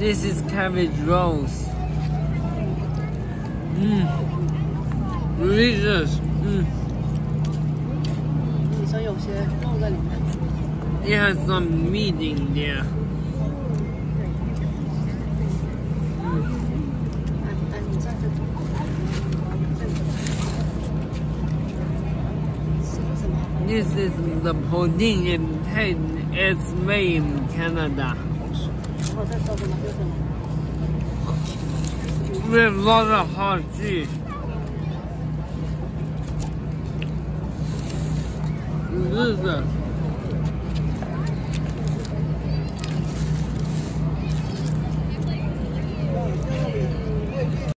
This is cabbage rolls. Delicious. 女生有些肉在里面。 It has some meat in there. 你在这里。什么 This is the pudding it's made in Canada. 然后再找什么？有什么？ With lots of hot cheese. Delicious.